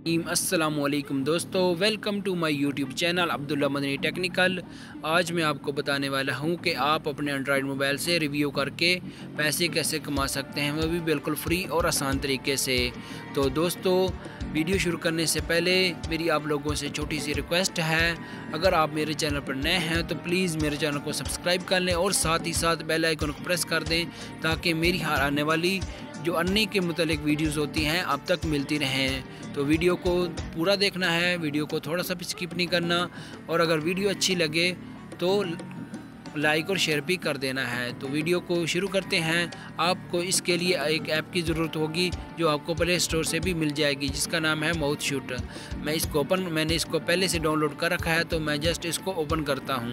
अस्सलामुअलैकुम दोस्तों, welcome to my YouTube channel Abdullah Madani technical. आज मैं आपको बताने वाला हूं कि आप अपने एंड्रॉयड मोबाइल से रिव्यू करके पैसे कैसे कमा सकते हैं, वो भी बिल्कुल फ्री और आसान तरीके से। तो दोस्तों, वीडियो शुरू करने से पहले मेरी आप लोगों से छोटी सी रिक्वेस्ट है, अगर आप मेरे चैनल पर नए हैं तो प्लीज़ मेरे चैनल को सब्सक्राइब कर लें और साथ ही साथ बेल आइकन को प्रेस कर दें ताकि मेरी हर आने वाली जो अर्निंग के मुतालिक वीडियोस होती हैं आप तक मिलती रहें। तो वीडियो को पूरा देखना है, वीडियो को थोड़ा सा भी स्किप नहीं करना, और अगर वीडियो अच्छी लगे तो लाइक और शेयर भी कर देना है। तो वीडियो को शुरू करते हैं। आपको इसके लिए एक ऐप की ज़रूरत होगी जो आपको प्ले स्टोर से भी मिल जाएगी, जिसका नाम है माउथशूट। मैंने इसको पहले से डाउनलोड कर रखा है, तो मैं जस्ट इसको ओपन करता हूँ।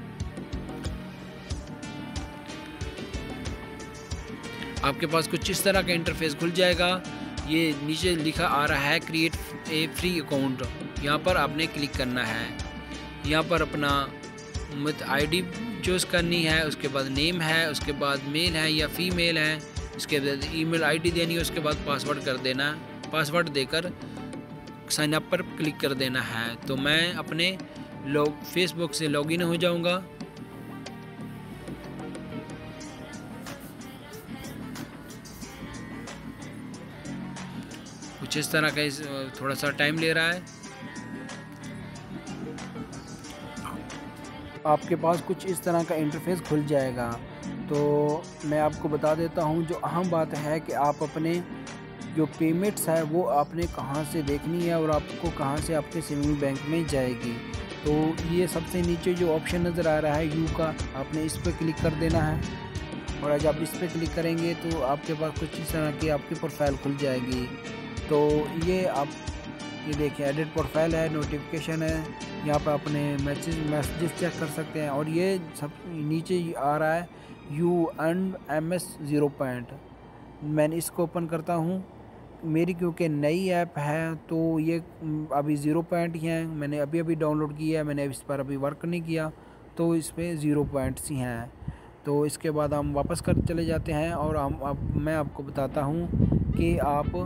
आपके पास कुछ इस तरह का इंटरफेस खुल जाएगा। ये नीचे लिखा आ रहा है क्रिएट ए फ्री अकाउंट, यहाँ पर आपने क्लिक करना है। यहाँ पर अपना आईडी चूज़ करनी है, उसके बाद नेम है, उसके बाद मेल है या फीमेल है, उसके बाद ईमेल आईडी देनी है, उसके बाद पासवर्ड कर देना। पासवर्ड देकर साइन अप पर क्लिक कर देना है। तो मैं अपने फेसबुक से लॉगिन हो जाऊँगा। कुछ इस तरह का थोड़ा सा टाइम ले रहा है। आपके पास कुछ इस तरह का इंटरफेस खुल जाएगा। तो मैं आपको बता देता हूं, जो अहम बात है कि आप अपने जो पेमेंट्स है वो आपने कहां से देखनी है और आपको कहां से आपके सेविंग बैंक में जाएगी। तो ये सबसे नीचे जो ऑप्शन नज़र आ रहा है यू का, आपने इस पर क्लिक कर देना है। और आज आप इस पर क्लिक करेंगे तो आपके पास कुछ इस तरह की आपकी प्रोफाइल खुल जाएगी। तो ये देखिए एडिट प्रोफाइल है, नोटिफिकेशन है, यहाँ पर अपने मैसेजेस चेक कर सकते हैं। और ये सब नीचे आ रहा है यू एंड MS 0 पॉइंट। मैंने इसको ओपन करता हूँ। मेरी क्योंकि नई ऐप है तो ये अभी 0 पॉइंट ही हैं। मैंने अभी डाउनलोड किया है, मैंने इस पर अभी वर्क नहीं किया, तो इस पर 0 पॉइंट्स ही हैं। तो इसके बाद हम वापस कर चले जाते हैं और मैं आपको बताता हूँ कि आप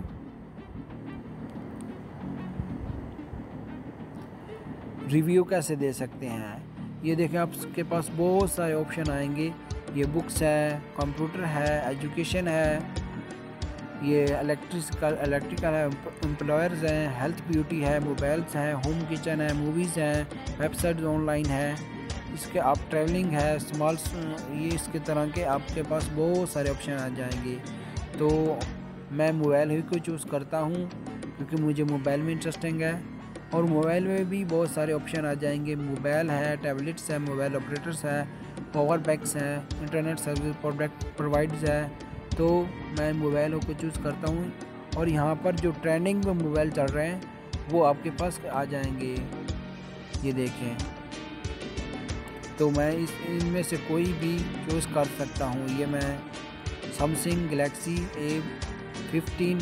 रिव्यू कैसे दे सकते हैं। ये देखें, आपके पास बहुत सारे ऑप्शन आएंगे। ये बुक्स है, कंप्यूटर है, एजुकेशन है, ये इलेक्ट्रिकल है, एम्प्लॉयर्स हैं, हेल्थ ब्यूटी है, मोबाइल्स हैं, होम किचन है, मूवीज़ हैं, वेबसाइट्स ऑनलाइन है, इसके आप ट्रैवलिंग है, स्मॉल, ये इसके तरह के आपके पास बहुत सारे ऑप्शन आ जाएंगे। तो मैं मोबाइल ही को चूज़ करता हूँ क्योंकि मुझे मोबाइल में इंटरेस्टिंग है। और मोबाइल में भी बहुत सारे ऑप्शन आ जाएंगे। मोबाइल है, टैबलेट्स है, मोबाइल ऑपरेटर्स है, पावर बैंक्स हैं, इंटरनेट सर्विस प्रोवाइडर्स है। तो मैं मोबाइलों को चूज़ करता हूँ और यहाँ पर जो ट्रेंडिंग में मोबाइल चल रहे हैं वो आपके पास आ जाएंगे। ये देखें, तो मैं इनमें से कोई भी चूज़ कर सकता हूँ। ये मैं सैमसंग गैलेक्सी A15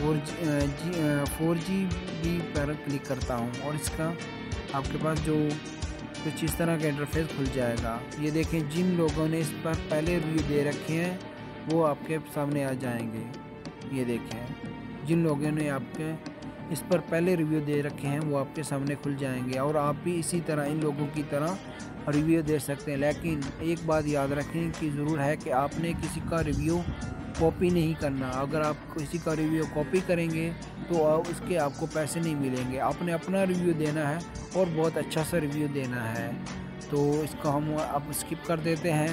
4GB पर क्लिक करता हूँ और इसका आपके पास जो कुछ इस तरह का इंटरफेस खुल जाएगा। ये देखें, जिन लोगों ने इस पर पहले रिव्यू दे रखे हैं वो आपके सामने आ जाएंगे। ये देखें, जिन लोगों ने आपके इस पर पहले रिव्यू दे रखे हैं वो आपके सामने खुल जाएंगे और आप भी इसी तरह इन लोगों की तरह रिव्यू दे सकते हैं। लेकिन एक बात याद रखें कि ज़रूर है कि आपने किसी का रिव्यू कॉपी नहीं करना। अगर आप किसी का रिव्यू कॉपी करेंगे तो उसके आपको पैसे नहीं मिलेंगे। आपने अपना रिव्यू देना है और बहुत अच्छा सा रिव्यू देना है। तो इसको हम अब स्किप कर देते हैं।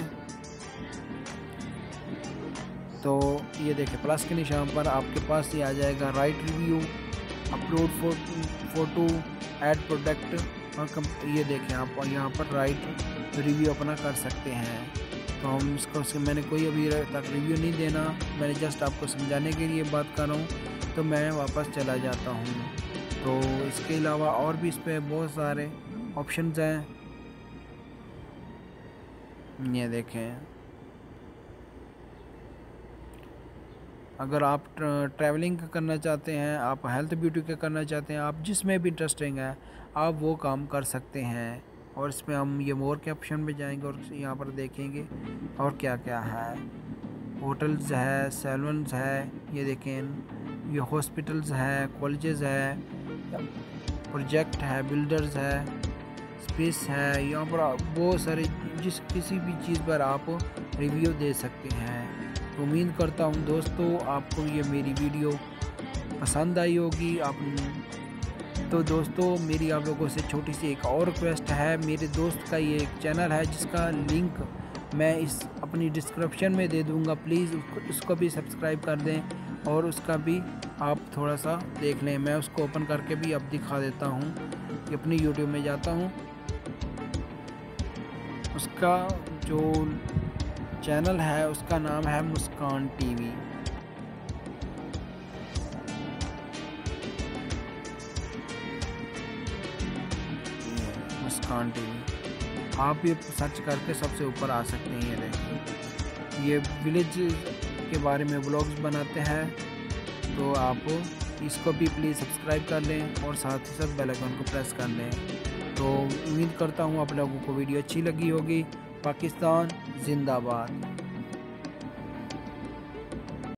तो ये देखिए, प्लस के निशान पर आपके पास ये आ जाएगा write review, upload photo, add product, और ये देखें आप यहाँ पर राइट रिव्यू अपना कर सकते हैं। तो हम इसको मैंने कोई अभी तक रिव्यू नहीं देना, मैंने जस्ट आपको समझाने के लिए बात कर रहा हूँ। तो मैं वापस चला जाता हूँ। तो इसके अलावा और भी इस पर बहुत सारे ऑप्शंस हैं। ये देखें, अगर आप ट्रैवलिंग का करना चाहते हैं, आप हेल्थ ब्यूटी का करना चाहते हैं, आप जिसमें भी इंटरेस्टिंग है आप वो काम कर सकते हैं। और इसमें हम ये मोर के ऑप्शन पे जाएंगे और यहाँ पर देखेंगे और क्या क्या है। होटल्स है, सैलून्स है, ये देखें, ये हॉस्पिटल्स है, कॉलेजेस है, प्रोजेक्ट है, बिल्डर्स है, स्पेस है। यहाँ पर बहुत सारे किसी भी चीज़ पर आप रिव्यू दे सकते हैं। तो उम्मीद करता हूँ दोस्तों आपको ये मेरी वीडियो पसंद आई होगी। तो दोस्तों मेरी आप लोगों से छोटी सी एक और रिक्वेस्ट है। मेरे दोस्त का ये एक चैनल है जिसका लिंक मैं इस अपनी डिस्क्रिप्शन में दे दूँगा। प्लीज़ उसको भी सब्सक्राइब कर दें और उसका भी आप थोड़ा सा देख लें। मैं उसको ओपन करके भी अब दिखा देता हूँ कि अपनी यूट्यूब में जाता हूँ। उसका जो चैनल है उसका नाम है मुस्कान टीवी। मुस्कान टीवी आप ये सर्च करके सबसे ऊपर आ सकते हैं। ये देखिए, ये विलेज के बारे में व्लॉग्स बनाते हैं। तो आप इसको भी प्लीज़ सब्सक्राइब कर लें और साथ ही साथ बेल आइकन को प्रेस कर लें। तो उम्मीद करता हूँ आप लोगों को वीडियो अच्छी लगी होगी। पाकिस्तान जिंदाबाद।